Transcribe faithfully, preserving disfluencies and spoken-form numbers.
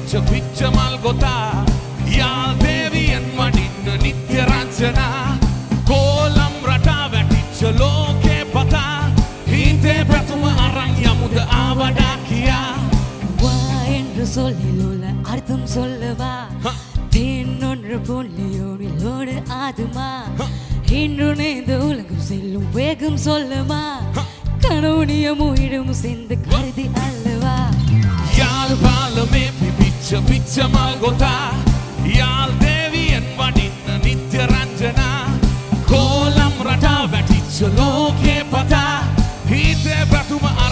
පිච්ච පිච්ච මල් ගොතා යාල් දේවියන් වඩින්න නිත්‍ය රංජනා කෝලම් රටා වැටිච්ච ලෝකේ පතා හිතේ පැතුම අරන් යමුද ආවඩා කියා வா என்று சொல்லிலுள்ள அர்த்தம் சொல்லவா தேனொன்று பொல்லியோடு ஆதுமா இன்று இந்த உலகம் செல்லும் வேகம் சொல்லமா கனவுனியமும் இடம் சேர்ந்து கருதி அல்லவா යාල් පාලමේ පිච්ච පිච්ච මල් ගොතා යාල් දේවියන් වඩින්න නිත්‍ය රංජනා කෝලම් රටා වැටිච්ච ලෝකේ පතා හිතේ පැතුම